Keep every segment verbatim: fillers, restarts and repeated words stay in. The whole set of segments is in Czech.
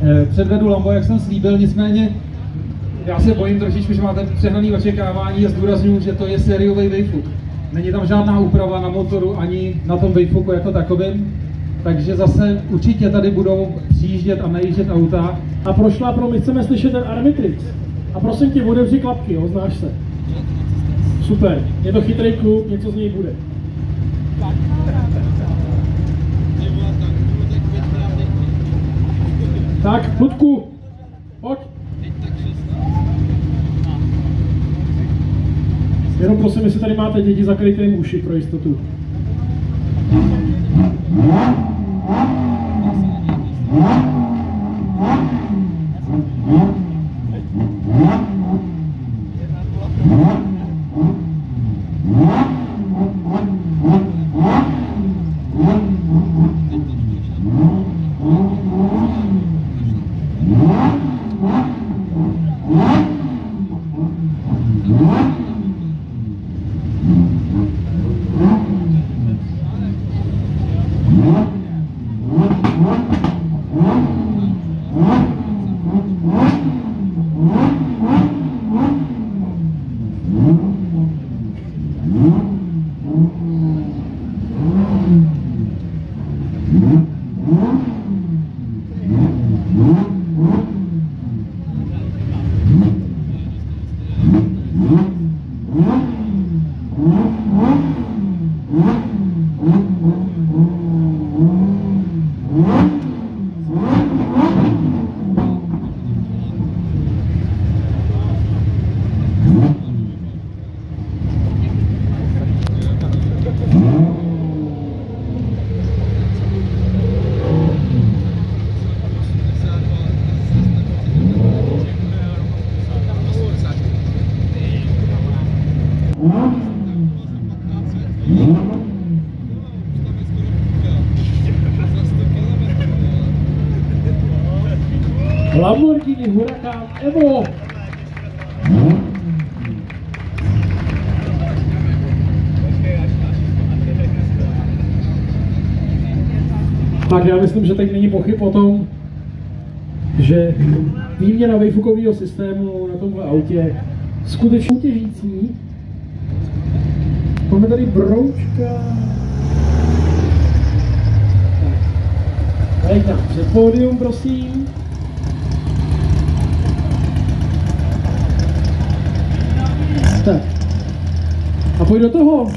předvedu Lambo, jak jsem slíbil, nicméně já se bojím trošičku, že máte přehnané očekávání a zdůraznuju, že to je sériový wayfook. Není tam žádná úprava na motoru ani na tom wayfooku jako takovým, takže zase určitě tady budou přijíždět a najíždět auta. A prošla pro, my chceme slyšet ten Armitrix. A prosím tě, otevři klapky, jo, znáš se. Super, je to chytrý klub, něco z něj bude. Tak, Ludku, pojď. Jenom prosím, jestli tady máte děti, zakryjte jim uši pro jistotu. Lamborghini Huracan Evo. Tak já myslím, že teď není pochyb o tom, že výměna wayfookového systému na tomhle autě skutečně těžící. Máme tady broučka. Tak, tady před pódium, prosím. Tak. A pojď do toho.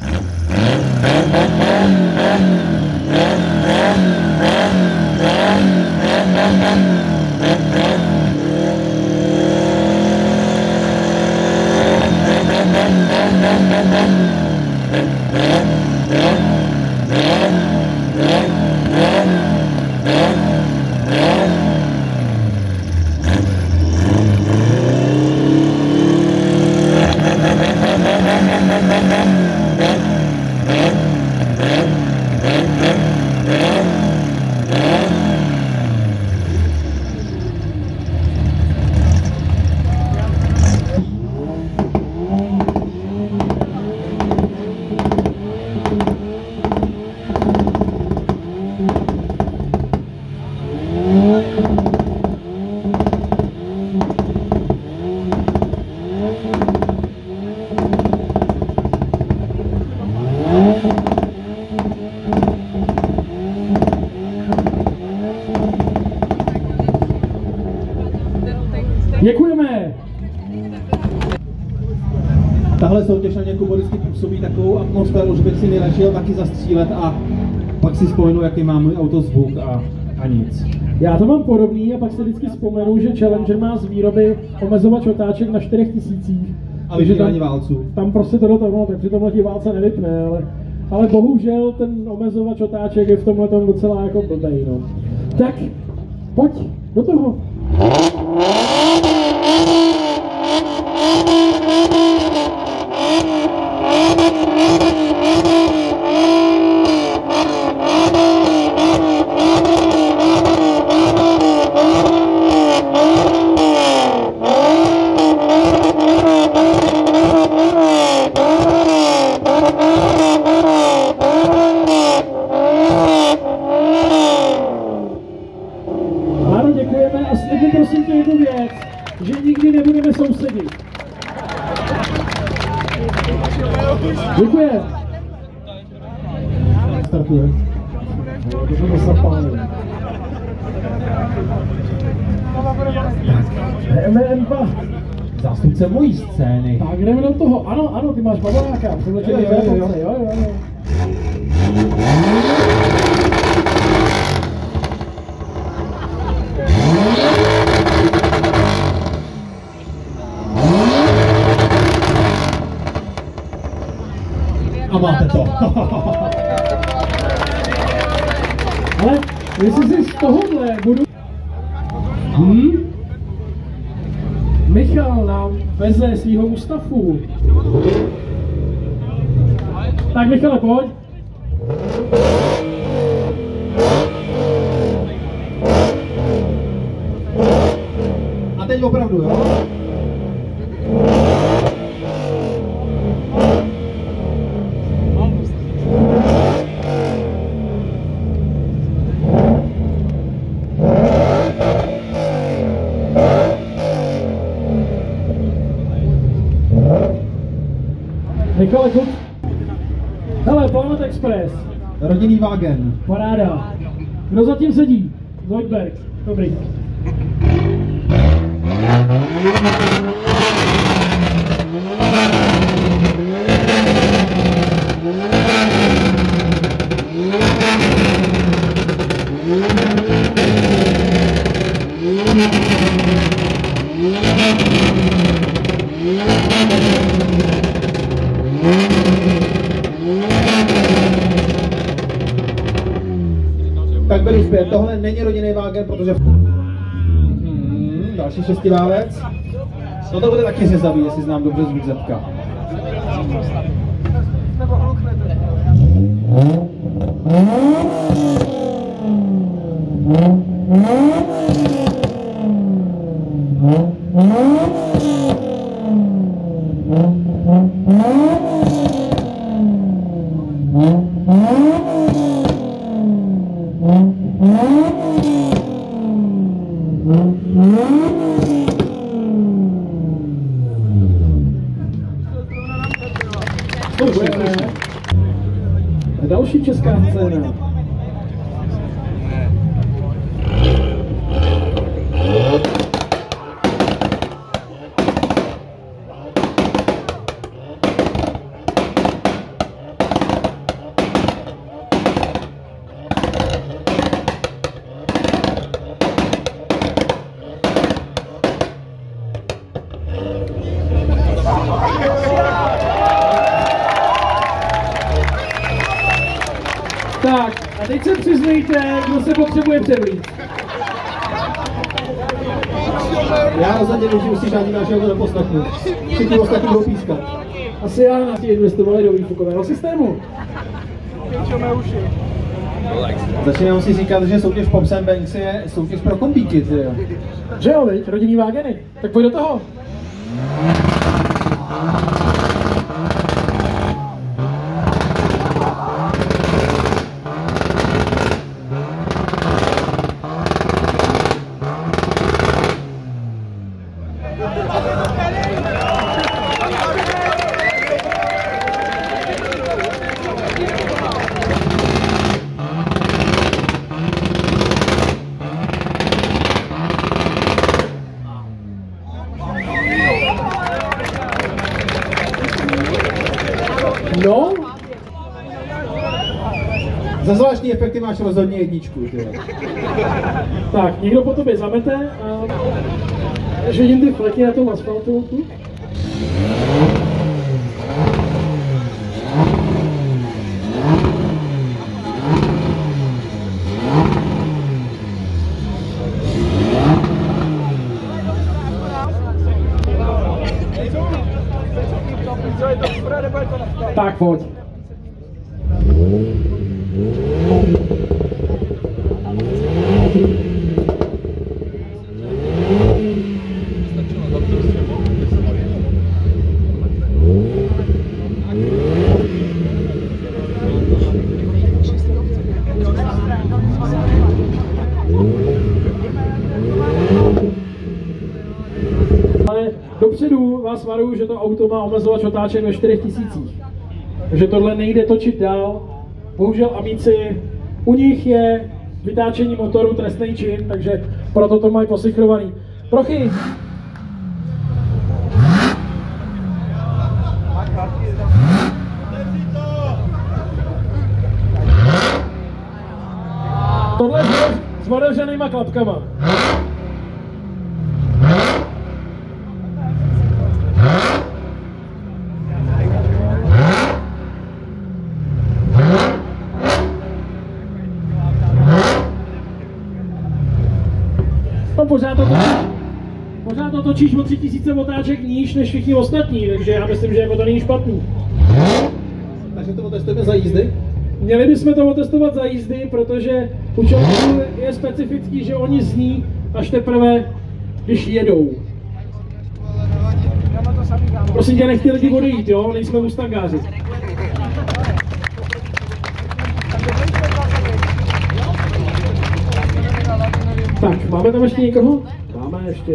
Děkujeme! Tahle soutěž na mě vždycky působí takovou atmosféru, že bych si nejradši jel taky zastřílet a pak si vzpomenu, jaký má můj auto zvuk a, a nic. Já to mám podobný a pak si vždycky vzpomenu, že Challenger má z výroby omezovač otáček na čtyřech tisících. A vypínání válců. Tam prostě to do toho, no, tak při tomhle tí válce nevypne, ale, ale bohužel ten omezovač otáček je v tomhle tom docela jako blbej, no. Tak, pojď, do toho. Děkujeme a slibím prosím tě jednu věc, že nikdy nebudeme sousedit. Děkujeme. Startuje. To jsme to zapálili. M M dva. Zástupce mojí scény. Tak jdeme do toho. Ano, ano, ty máš bavoráka. Jo, jo, jo, jo, jo, jo. A máte to. Ale jestli si z tohohle budu... Hmm? Michal nám veze svýho Mustafu. Tak Michale, pojď. A teď opravdu, jo? Michale, kup. Hele, Planet Express. Rodinný vágen. Paráda. Kdo zatím sedí? Zoidberg. Dobrý. Tak byli zpět, tohle není rodinný vágen, protože... Hmm, další šestiválec. No to bude taky řezavý, jestli znám dobře zvuk Zetka. Další česká scéna. Tak, a teď se přiznejte, kdo se potřebuje převlít. Já rozhodně vím, že musíš ani našeho do poslechu. Všichni ostatní budou pískat. Asi já na ti investovali do výfukového systému. Začínám si říkat, že soutěž Pops and Banks je soutěž pro kombíky, ty jo. Že jo, viď? Rodinný vágeny. Tak pojď do toho. No? Za zvláštní efekty máš rozhodně jedničku, ty. Tak, někdo po tobě zamete a... Až vidím ty fleky na tom asfaltu. Tu. Tak pojď. Ale dopředu vás varuju, že to auto má omezovač otáček ve čtyřech tisících. Takže tohle nejde točit dál. Bohužel Amici, u nich je vytáčení motoru trestný čin, takže proto to mají posichrovaný. Prochy! Tohle je s otevřenýma klapkama. No pořád to točíš, pořád to točíš o tři tisíce otáček níž než všichni ostatní, takže já myslím, že jako to není špatný. Takže to otestujeme za jízdy? Měli bychom to otestovat za jízdy, protože u čelků je specifický, že oni zní až teprve, když jedou. Prosím tě, nech ty lidi odejít, jo? Nejsme mustangáři. Tak, máme tam ještě někoho? Máme ještě.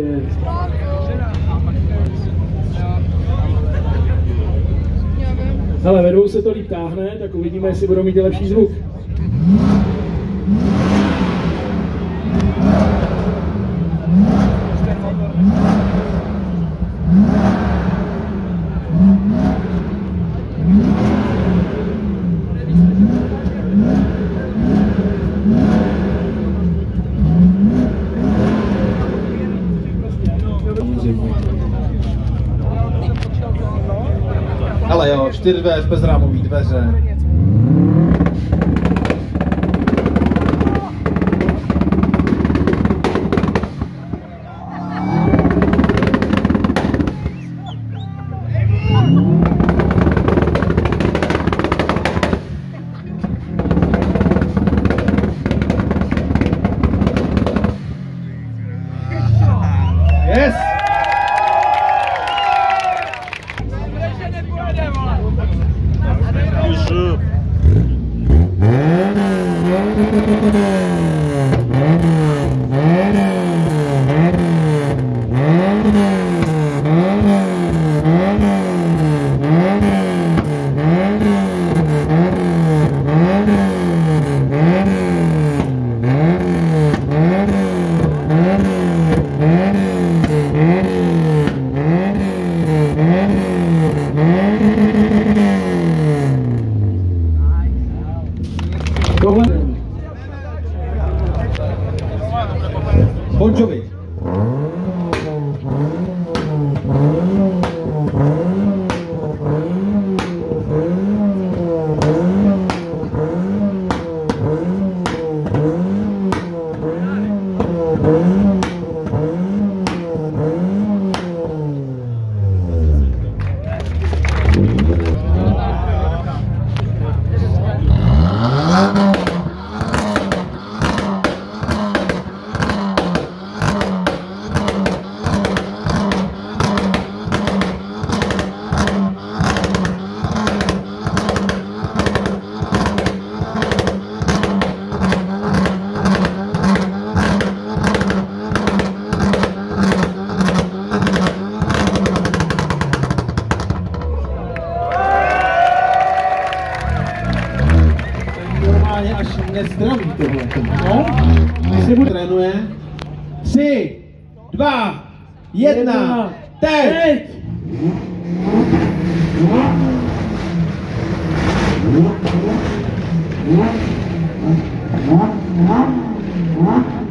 Hele, vedou se to líp táhne, tak uvidíme, jestli budou mít lepší zvuk. Ale jo, čtyřdveř, bezrámový dveře. Yes! Tohle. Bon Jovi. Až nezdraví tohle. No, když se bude trénuje. Tři, dva, jedna, teď! teď.